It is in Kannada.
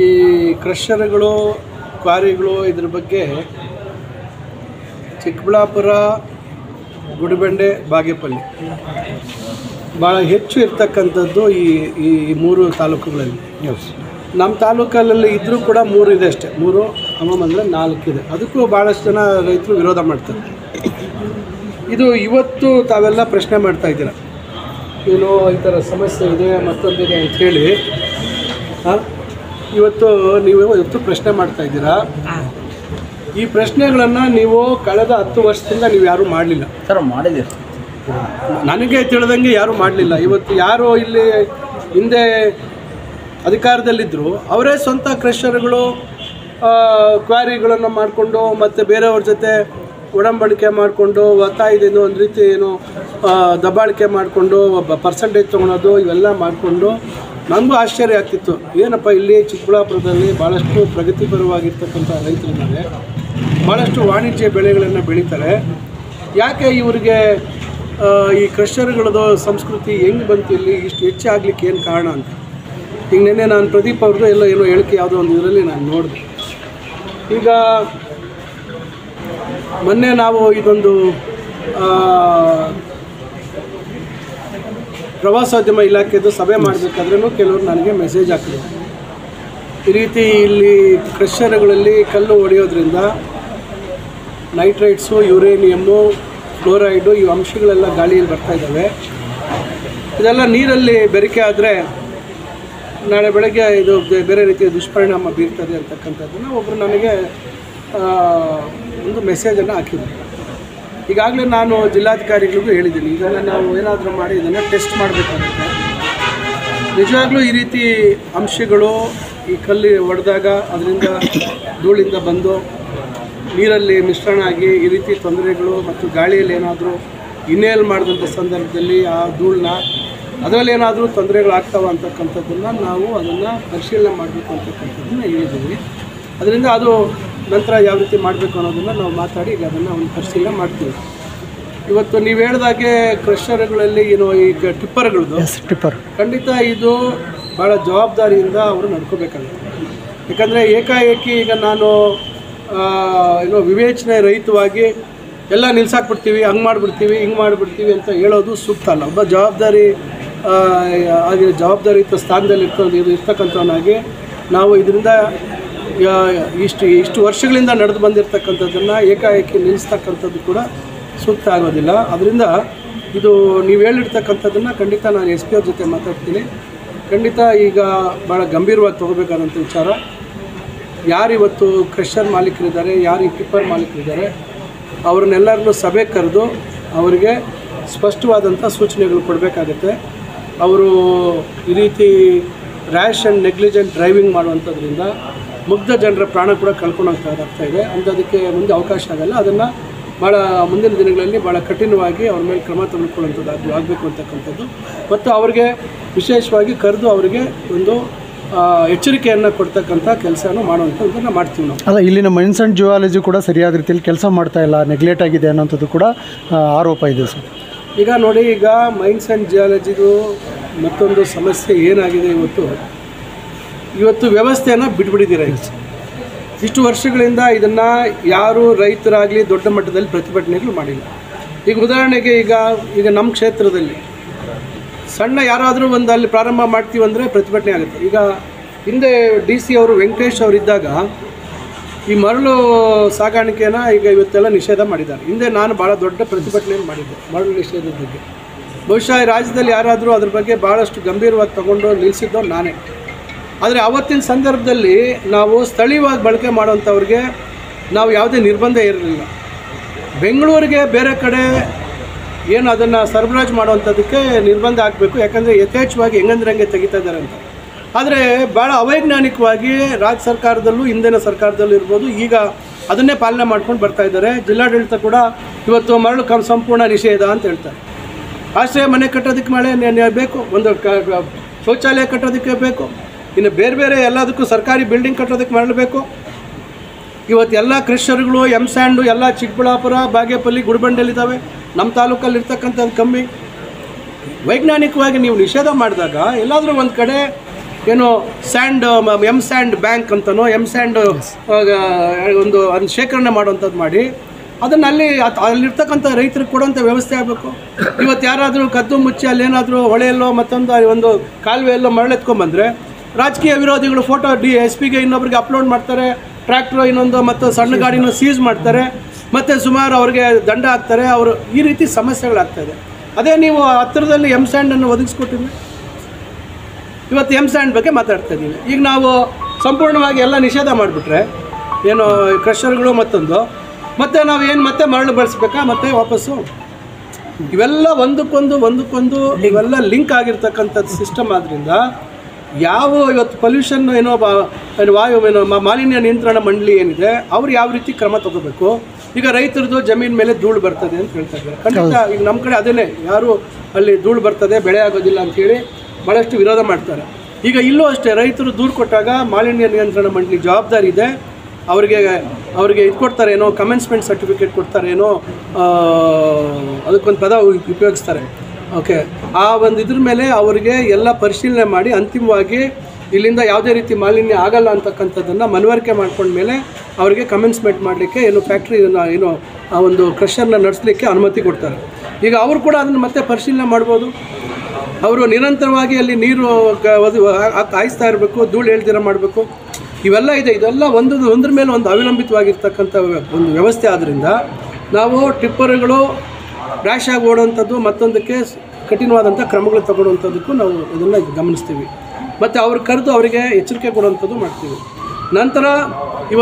ಈ ಕ್ರಷರ್ಗಳು, ಕ್ವಾರಿಗಳು ಇದ್ರ ಬಗ್ಗೆ ಚಿಕ್ಕಬಳ್ಳಾಪುರ, ಗುಡಿಬಂಡೆ, ಬಾಗೇಪಲ್ಲಿ ಭಾಳ ಹೆಚ್ಚು ಇರ್ತಕ್ಕಂಥದ್ದು ಈ ಮೂರು ತಾಲೂಕುಗಳಲ್ಲಿ. ನಮ್ಮ ತಾಲೂಕಲ್ಲಿ ಇದ್ದರೂ ಕೂಡ 3 ಇದೆ ಅಷ್ಟೇ, 3 ಅಂದರೆ 4 ಇದೆ. ಅದಕ್ಕೂ ಭಾಳಷ್ಟು ಜನ ರೈತರು ವಿರೋಧ ಮಾಡ್ತಾರೆ. ಇದು ಇವತ್ತು ತಾವೆಲ್ಲ ಪ್ರಶ್ನೆ ಮಾಡ್ತಾಯಿದ್ದೀರ, ಏನೋ ಈ ಥರ ಸಮಸ್ಯೆ ಇದೆ, ಮತ್ತೊಂದಿದೆ ಅಂಥೇಳಿ ಇವತ್ತು ಪ್ರಶ್ನೆ ಮಾಡ್ತಾಯಿದ್ದೀರಾ. ಈ ಪ್ರಶ್ನೆಗಳನ್ನು ನೀವು ಕಳೆದ 10 ವರ್ಷದಿಂದ ನೀವು ಯಾರೂ ಮಾಡಲಿಲ್ಲ ಸರ್. ಮಾಡಿದ್ದೀರಿ, ನನಗೆ ತಿಳಿದಂಗೆ ಯಾರೂ ಮಾಡಲಿಲ್ಲ. ಇವತ್ತು ಯಾರು ಇಲ್ಲಿ ಹಿಂದೆ ಅಧಿಕಾರದಲ್ಲಿದ್ದರು ಅವರೇ ಸ್ವಂತ ಕ್ರಷರ್ಗಳು, ಕ್ವಾರಿಗಳನ್ನು ಮಾಡಿಕೊಂಡು ಮತ್ತು ಬೇರೆಯವ್ರ ಜೊತೆ ಒಡಂಬಡಿಕೆ ಮಾಡಿಕೊಂಡು ಒತ್ತಾಯದಿಂದ ಒಂದು ರೀತಿ ಏನು ದಬ್ಬಾಳಿಕೆ ಮಾಡಿಕೊಂಡು ಪರ್ಸೆಂಟೇಜ್ ತೊಗೊಳೋದು ಇವೆಲ್ಲ ಮಾಡಿಕೊಂಡು ನನಗೂ ಆಶ್ಚರ್ಯ ಆಗ್ತಿತ್ತು. ಏನಪ್ಪ ಇಲ್ಲಿ ಚಿಕ್ಕಬಳ್ಳಾಪುರದಲ್ಲಿ ಭಾಳಷ್ಟು ಪ್ರಗತಿಪರವಾಗಿರ್ತಕ್ಕಂಥ ರೈತರಿದ್ದಾರೆ, ಭಾಳಷ್ಟು ವಾಣಿಜ್ಯ ಬೆಳೆಗಳನ್ನು ಬೆಳೀತಾರೆ. ಯಾಕೆ ಇವರಿಗೆ ಈ ಕ್ರಷರ್ಗಳದ್ದು ಸಂಸ್ಕೃತಿ ಹೆಂಗೆ ಬಂತು, ಇಲ್ಲಿ ಇಷ್ಟು ಹೆಚ್ಚಾಗಲಿಕ್ಕೆ ಏನು ಕಾರಣ ಅಂತ. ಈಗ ನಿನ್ನೆ ನಾನು ಪ್ರದೀಪ್ ಅವ್ರದ್ದು ಏನೋ ಹೇಳಿಕೆ ಯಾವುದೋ ಒಂದು ಇದರಲ್ಲಿ ನಾನು ನೋಡಿದೆ. ಈಗ ಮೊನ್ನೆ ನಾವು ಇದೊಂದು ಪ್ರವಾಸೋದ್ಯಮ ಇಲಾಖೆದು ಸಭೆ ಮಾಡಬೇಕಾದ್ರೂ ಕೆಲವರು ನನಗೆ ಮೆಸೇಜ್ ಹಾಕಿದ್ರು, ಈ ರೀತಿ ಇಲ್ಲಿ ಕ್ರಷರ್ಗಳಲ್ಲಿ ಕಲ್ಲು ಹೊಡೆಯೋದ್ರಿಂದ ನೈಟ್ರೈಟ್ಸು, ಯುರೇನಿಯಮ್ಮು, ಫ್ಲೋರೈಡು ಈ ಅಂಶಗಳೆಲ್ಲ ಗಾಳಿಯಲ್ಲಿ ಬರ್ತಾಯಿದ್ದಾವೆ. ಇದೆಲ್ಲ ನೀರಲ್ಲಿ ಬೆರಿಕೆ ಆದರೆ ನಾಳೆ ಬೆಳಗ್ಗೆ ಇದು ಬೇರೆ ರೀತಿಯ ದುಷ್ಪರಿಣಾಮ ಬೀರ್ತದೆ ಅಂತಕ್ಕಂಥದ್ದನ್ನು ಒಬ್ಬರು ನನಗೆ ಒಂದು ಮೆಸೇಜನ್ನು ಹಾಕಿದ್ರು. ಈಗಾಗಲೇ ನಾನು ಜಿಲ್ಲಾಧಿಕಾರಿಗಳಿಗೂ ಹೇಳಿದ್ದೀನಿ, ಇದನ್ನು ನಾವು ಏನಾದರೂ ಮಾಡಿ ಇದನ್ನು ಟೆಸ್ಟ್ ಮಾಡಬೇಕಾಗುತ್ತೆ. ನಿಜವಾಗ್ಲೂ ಈ ರೀತಿ ಅಂಶಗಳು ಈ ಕಲ್ಲಿ ಹೊಡೆದಾಗ ಅದರಿಂದ ಧೂಳಿಂದ ಬಂದು ನೀರಲ್ಲಿ ಮಿಶ್ರಣ ಆಗಿ ಈ ರೀತಿ ತೊಂದರೆಗಳು ಮತ್ತು ಗಾಳಿಯಲ್ಲಿ ಏನಾದರೂ ಇನ್ಹೇಲ್ ಮಾಡಿದಂಥ ಸಂದರ್ಭದಲ್ಲಿ ಆ ಧೂಳನ್ನ ಅದರಲ್ಲಿ ಏನಾದರೂ ತೊಂದರೆಗಳಾಗ್ತಾವೆ ಅಂತಕ್ಕಂಥದ್ದನ್ನು ನಾವು ಅದನ್ನು ಪರಿಶೀಲನೆ ಮಾಡಬೇಕು ಅಂತಕ್ಕಂಥದ್ದನ್ನು ಹೇಳಿದ್ದೀವಿ. ಅದರಿಂದ ಅದು ನಂತರ ಯಾವ ರೀತಿ ಮಾಡಬೇಕು ಅನ್ನೋದನ್ನು ನಾವು ಮಾತಾಡಿ ಈಗ ಅದನ್ನು ಒಂದು ಪರಿಶೀಲನೆ ಮಾಡ್ತೀವಿ. ಇವತ್ತು ನೀವು ಹೇಳಿದಾಗೆ ಕ್ರಷರ್ಗಳಲ್ಲಿ ಏನೋ ಈಗ ಟಿಪ್ಪರ್ ಖಂಡಿತ ಇದು ಭಾಳ ಜವಾಬ್ದಾರಿಯಿಂದ ಅವರು ನಡ್ಕೋಬೇಕಾಗುತ್ತೆ. ಯಾಕಂದರೆ ಏಕಾಏಕಿ ಈಗ ನಾನು ಏನೋ ವಿವೇಚನೆ ರಹಿತವಾಗಿ ಎಲ್ಲ ನಿಲ್ಸಾಕ್ಬಿಡ್ತೀವಿ, ಹಂಗೆ ಮಾಡಿಬಿಡ್ತೀವಿ, ಹಿಂಗೆ ಮಾಡಿಬಿಡ್ತೀವಿ ಅಂತ ಹೇಳೋದು ಸೂಕ್ತ ಅಲ್ಲ. ಒಬ್ಬ ಜವಾಬ್ದಾರಿಯುತ ಸ್ಥಾನದಲ್ಲಿ ಇರ್ತಕ್ಕಂಥವನಾಗಿ ನಾವು ಇದರಿಂದ ಇಷ್ಟು ವರ್ಷಗಳಿಂದ ನಡೆದು ಬಂದಿರತಕ್ಕಂಥದ್ದನ್ನು ಏಕಾಏಕಿ ನಿಲ್ಲಿಸ್ತಕ್ಕಂಥದ್ದು ಕೂಡ ಸೂಕ್ತ ಆಗೋದಿಲ್ಲ. ಅದರಿಂದ ಇದು ನೀವು ಹೇಳಿರ್ತಕ್ಕಂಥದ್ದನ್ನು ಖಂಡಿತ ನಾನು SP ಅವ್ರ ಜೊತೆ ಮಾತಾಡ್ತೀನಿ. ಖಂಡಿತ ಈಗ ಭಾಳ ಗಂಭೀರವಾಗಿ ತೊಗೋಬೇಕಾದಂಥ ವಿಚಾರ. ಯಾರಿವತ್ತು ಕ್ರಷರ್ ಮಾಲೀಕರಿದ್ದಾರೆ, ಯಾರು ಈ ಟಿಪ್ಪರ್ ಮಾಲೀಕರಿದ್ದಾರೆ, ಅವ್ರನ್ನೆಲ್ಲರನ್ನೂ ಸಭೆ ಕರೆದು ಅವರಿಗೆ ಸ್ಪಷ್ಟವಾದಂಥ ಸೂಚನೆಗಳು ಕೊಡಬೇಕಾಗತ್ತೆ. ಅವರು ಈ ರೀತಿ ರ್ಯಾಶ್ ಆ್ಯಂಡ್ ನೆಗ್ಲಿಜೆಂಟ್ ಡ್ರೈವಿಂಗ್ ಮಾಡುವಂಥದ್ರಿಂದ ಮುಗ್ಧ ಜನರ ಪ್ರಾಣ ಕೂಡ ಕಳ್ಕೊಂಡೋಗ್ತಾ ಇದೆ. ಅಂಥದಕ್ಕೆ ಮುಂದೆ ಅವಕಾಶ ಆಗಲ್ಲ. ಅದನ್ನು ಭಾಳ ಮುಂದಿನ ದಿನಗಳಲ್ಲಿ ಭಾಳ ಕಠಿಣವಾಗಿ ಅವ್ರ ಮೇಲೆ ಕ್ರಮ ತೆಗೆದುಕೊಳ್ಳುವಂಥದ್ದು ಆಗಬೇಕು ಅಂತಕ್ಕಂಥದ್ದು ಮತ್ತು ಅವ್ರಿಗೆ ವಿಶೇಷವಾಗಿ ಕರೆದು ಅವರಿಗೆ ಒಂದು ಎಚ್ಚರಿಕೆಯನ್ನು ಕೊಡ್ತಕ್ಕಂಥ ಕೆಲಸವನ್ನು ಮಾಡುವಂಥದ್ದನ್ನು ಮಾಡ್ತೀವಿ ನಾವು. ಅಲ್ಲ, ಇಲ್ಲಿನ ಮೈನ್ಸ್ ಆ್ಯಂಡ್ ಜಿಯಾಲಜಿ ಕೂಡ ಸರಿಯಾದ ರೀತಿಯಲ್ಲಿ ಕೆಲಸ ಮಾಡ್ತಾ ಇಲ್ಲ, ನೆಗ್ಲೆಕ್ಟ್ ಆಗಿದೆ ಅನ್ನೋಂಥದ್ದು ಕೂಡ ಆರೋಪ ಇದೆ ಸರ್. ಈಗ ನೋಡಿ, ಈಗ ಮೈನ್ಸ್ ಆ್ಯಂಡ್ ಜಿಯಾಲಜಿದು ಮತ್ತೊಂದು ಸಮಸ್ಯೆ ಏನಾಗಿದೆ, ಇವತ್ತು ವ್ಯವಸ್ಥೆಯನ್ನು ಬಿಟ್ಬಿಟ್ಟಿದ್ದೀರ. ಇಷ್ಟು ವರ್ಷಗಳಿಂದ ಇದನ್ನು ಯಾರು ರೈತರಾಗಲಿ ದೊಡ್ಡ ಮಟ್ಟದಲ್ಲಿ ಪ್ರತಿಭಟನೆಗಳು ಮಾಡಿಲ್ಲ. ಈಗ ಉದಾಹರಣೆಗೆ ಈಗ ನಮ್ಮ ಕ್ಷೇತ್ರದಲ್ಲಿ ಸಣ್ಣ ಯಾರಾದರೂ ಒಂದು ಅಲ್ಲಿ ಪ್ರಾರಂಭ ಮಾಡ್ತೀವಿ ಅಂದರೆ ಪ್ರತಿಭಟನೆ ಆಗುತ್ತೆ. ಈಗ ಹಿಂದೆ DC ಅವರು ವೆಂಕಟೇಶ್ ಅವರಿದ್ದಾಗ ಈ ಮರಳು ಸಾಗಾಣಿಕೆನ ಈಗ ಇವತ್ತೆಲ್ಲ ನಿಷೇಧ ಮಾಡಿದ್ದಾರೆ. ಹಿಂದೆ ನಾನು ಭಾಳ ದೊಡ್ಡ ಪ್ರತಿಭಟನೆಯನ್ನು ಮಾಡಿದ್ದೆ ಮರಳು ನಿಷೇಧದ ಬಗ್ಗೆ. ಬಹುಶಃ ಈ ರಾಜ್ಯದಲ್ಲಿ ಯಾರಾದರೂ ಅದ್ರ ಬಗ್ಗೆ ಭಾಳಷ್ಟು ಗಂಭೀರವಾಗಿ ತಗೊಂಡು ನಿಲ್ಲಿಸಿದ್ದೋ ನಾನೇ. ಆದರೆ ಆವತ್ತಿನ ಸಂದರ್ಭದಲ್ಲಿ ನಾವು ಸ್ಥಳೀಯವಾಗಿ ಬಳಕೆ ಮಾಡೋಂಥವ್ರಿಗೆ ನಾವು ಯಾವುದೇ ನಿರ್ಬಂಧ ಇರಲಿಲ್ಲ. ಬೆಂಗಳೂರಿಗೆ ಬೇರೆ ಕಡೆ ಏನು ಅದನ್ನು ಸರಬರಾಜು ಮಾಡುವಂಥದ್ದಕ್ಕೆ ನಿರ್ಬಂಧ ಹಾಕಬೇಕು, ಯಾಕಂದರೆ ಯಥೇಚ್ಛವಾಗಿ ಹೆಂಗಂದ್ರಂಗೆ ತೆಗಿತಾ ಇದ್ದಾರೆ ಅಂತ. ಆದರೆ ಭಾಳ ಅವೈಜ್ಞಾನಿಕವಾಗಿ ರಾಜ್ಯ ಸರ್ಕಾರದಲ್ಲೂ ಹಿಂದಿನ ಸರ್ಕಾರದಲ್ಲೂ ಇರ್ಬೋದು ಈಗ ಅದನ್ನೇ ಪಾಲನೆ ಮಾಡ್ಕೊಂಡು ಬರ್ತಾ ಇದ್ದಾರೆ. ಜಿಲ್ಲಾಡಳಿತ ಕೂಡ ಇವತ್ತು ಮರಳು ಸಂಪೂರ್ಣ ನಿಷೇಧ ಅಂತ ಹೇಳ್ತಾರೆ. ಆಶ್ರಯ ಮನೆ ಕಟ್ಟೋದಕ್ಕೆ ಬೇಕು, ಒಂದು ಶೌಚಾಲಯ ಕಟ್ಟೋದಕ್ಕೆ ಬೇಕು, ಇನ್ನು ಬೇರೆ ಬೇರೆ ಎಲ್ಲದಕ್ಕೂ ಸರ್ಕಾರಿ ಬಿಲ್ಡಿಂಗ್ ಕಟ್ಟೋದಕ್ಕೆ ಮಾಡಬೇಕು. ಇವತ್ತು ಎಲ್ಲ ಕ್ರಷರ್ಗಳು ಸ್ಯಾಂಡು ಎಲ್ಲ ಚಿಕ್ಕಬಳ್ಳಾಪುರ, ಬಾಗೇಪಲ್ಲಿ, ಗುಡಿಬಂಡೆಲಿದ್ದಾವೆ. ನಮ್ಮ ತಾಲೂಕಲ್ಲಿ ಇರ್ತಕ್ಕಂಥದ್ದು ಕಮ್ಮಿ. ವೈಜ್ಞಾನಿಕವಾಗಿ ನೀವು ನಿಷೇಧ ಮಾಡಿದಾಗ ಎಲ್ಲಾದರೂ ಒಂದು ಕಡೆ ಏನೋ ಸ್ಯಾಂಡ್ ಸ್ಯಾಂಡ್ ಬ್ಯಾಂಕ್ ಅಂತನೋ ಸ್ಯಾಂಡ್ ಒಂದು ಶೇಖರಣೆ ಮಾಡುವಂಥದ್ದು ಮಾಡಿ ಅದನ್ನು ಅಲ್ಲಿರ್ತಕ್ಕಂಥ ರೈತರಿಗೆ ಕೊಡುವಂಥ ವ್ಯವಸ್ಥೆ ಆಗಬೇಕು. ಇವತ್ತು ಯಾರಾದರೂ ಕದ್ದು ಮುಚ್ಚಿ ಅಲ್ಲೇನಾದರೂ ಹೊಳೆಯಲ್ಲೋ ಮತ್ತೊಂದು ಒಂದು ಕಾಲುವೆಯಲ್ಲೋ ಮರಳೆತ್ಕೊಂಡ್ಬಂದರೆ ರಾಜಕೀಯ ವಿರೋಧಿಗಳು ಫೋಟೋ SP ಇನ್ನೊಬ್ರಿಗೆ ಅಪ್ಲೋಡ್ ಮಾಡ್ತಾರೆ, ಟ್ರ್ಯಾಕ್ಟ್ರು ಇನ್ನೊಂದು ಮತ್ತು ಸಣ್ಣ ಗಾಡಿನ ಸೀಸ್ ಮಾಡ್ತಾರೆ, ಮತ್ತು ಸುಮಾರು ಅವ್ರಿಗೆ ದಂಡ ಹಾಕ್ತಾರೆ. ಅವರು ಈ ರೀತಿ ಸಮಸ್ಯೆಗಳಾಗ್ತಾಯಿದೆ. ಅದೇ ನೀವು ಹತ್ತಿರದಲ್ಲಿ ಸ್ಯಾಂಡನ್ನು ಒದಗಿಸ್ಕೊಟ್ಟಿದ್ವಿ. ಇವತ್ತು ಸ್ಯಾಂಡ್ ಬಗ್ಗೆ ಮಾತಾಡ್ತಾ ಇದ್ದೀವಿ. ಈಗ ನಾವು ಸಂಪೂರ್ಣವಾಗಿ ಎಲ್ಲ ನಿಷೇಧ ಮಾಡಿಬಿಟ್ರೆ ಏನು ಕ್ರಷರ್ಗಳು ಮತ್ತೊಂದು ಮತ್ತು ನಾವು ಏನು ಮತ್ತೆ ಮರಳು ಬಳಸಬೇಕಾ ಮತ್ತೆ ವಾಪಸ್ಸು? ಇವೆಲ್ಲ ಒಂದಕ್ಕೊಂದು ಇವೆಲ್ಲ ಲಿಂಕ್ ಆಗಿರ್ತಕ್ಕಂಥದ್ದು ಸಿಸ್ಟಮ್. ಆದ್ದರಿಂದ ಇವತ್ತು ಪೊಲ್ಯೂಷನ್ ವಾಯು ಮಾಲಿನ್ಯ ನಿಯಂತ್ರಣ ಮಂಡಳಿ ಏನಿದೆ ಅವ್ರು ಯಾವ ರೀತಿ ಕ್ರಮ ತಗೋಬೇಕು. ಈಗ ರೈತರದ್ದು ಜಮೀನು ಮೇಲೆ ಧೂಳು ಬರ್ತದೆ ಅಂತ ಹೇಳ್ತಾ ಇದ್ದಾರೆ. ಖಂಡಿತ ಈಗ ನಮ್ಮ ಕಡೆ ಅದೇನೇ, ಯಾರು ಅಲ್ಲಿ ಧೂಳು ಬರ್ತದೆ ಬೆಳೆ ಆಗೋದಿಲ್ಲ ಅಂಥೇಳಿ ಭಾಳಷ್ಟು ವಿರೋಧ ಮಾಡ್ತಾರೆ. ಈಗ ಇಲ್ಲೂ ಅಷ್ಟೇ, ರೈತರು ದೂರು ಕೊಟ್ಟಾಗ ಮಾಲಿನ್ಯ ನಿಯಂತ್ರಣ ಮಂಡಳಿ ಜವಾಬ್ದಾರಿ ಇದೆ. ಅವ್ರಿಗೆ ಇದು ಕೊಡ್ತಾರೇನೋ, ಕಮೆನ್ಸ್ಮೆಂಟ್ ಸರ್ಟಿಫಿಕೇಟ್ ಕೊಡ್ತಾರೇನೋ, ಅದಕ್ಕೊಂದು ಪದ ಉಪಯೋಗಿಸ್ತಾರೆ. ಓಕೆ, ಆ ಒಂದು ಇದ್ರ ಮೇಲೆ ಅವರಿಗೆ ಎಲ್ಲ ಪರಿಶೀಲನೆ ಮಾಡಿ ಅಂತಿಮವಾಗಿ ಇಲ್ಲಿಂದ ಯಾವುದೇ ರೀತಿ ಮಾಲಿನ್ಯ ಆಗಲ್ಲ ಅಂತಕ್ಕಂಥದ್ದನ್ನು ಮನವರಿಕೆ ಮಾಡ್ಕೊಂಡ್ಮೇಲೆ ಅವರಿಗೆ ಕಮೆನ್ಸ್ಮೆಂಟ್ ಮಾಡಲಿಕ್ಕೆ ಫ್ಯಾಕ್ಟ್ರಿ ಆ ಒಂದು ಕ್ರಷರ್ನ ನಡೆಸಲಿಕ್ಕೆ ಅನುಮತಿ ಕೊಡ್ತಾರೆ. ಈಗ ಅವರು ಕೂಡ ಅದನ್ನು ಮತ್ತೆ ಪರಿಶೀಲನೆ ಮಾಡ್ಬೋದು. ಅವರು ನಿರಂತರವಾಗಿ ಅಲ್ಲಿ ನೀರು ಹಾಯಿಸ್ತಾ ಇರಬೇಕು, ಧೂಳು ಹೇಳ್ದಿರ ಮಾಡಬೇಕು. ಇವೆಲ್ಲ ಇದೆ. ಇದೆಲ್ಲ ಒಂದ್ರ ಮೇಲೆ ಒಂದು ಅವಲಂಬಿತವಾಗಿರ್ತಕ್ಕಂಥ ಒಂದು ವ್ಯವಸ್ಥೆ. ಆದ್ದರಿಂದ ನಾವು ಟಿಪ್ಪರ್ಗಳು ರ್ಯಾಶ್ ಆಗಿ ಓಡುವಂಥದ್ದು, ಮತ್ತೊಂದಕ್ಕೆ ಕಠಿಣವಾದಂಥ ಕ್ರಮಗಳು ತಗೊಳ್ಳುವಂಥದ್ದಕ್ಕೂ ನಾವು ಇದನ್ನು ಗಮನಿಸ್ತೀವಿ. ಮತ್ತು ಅವ್ರು ಕರೆದು ಅವರಿಗೆ ಎಚ್ಚರಿಕೆ ಕೊಡುವಂಥದ್ದು ಮಾಡ್ತೀವಿ. ನಂತರ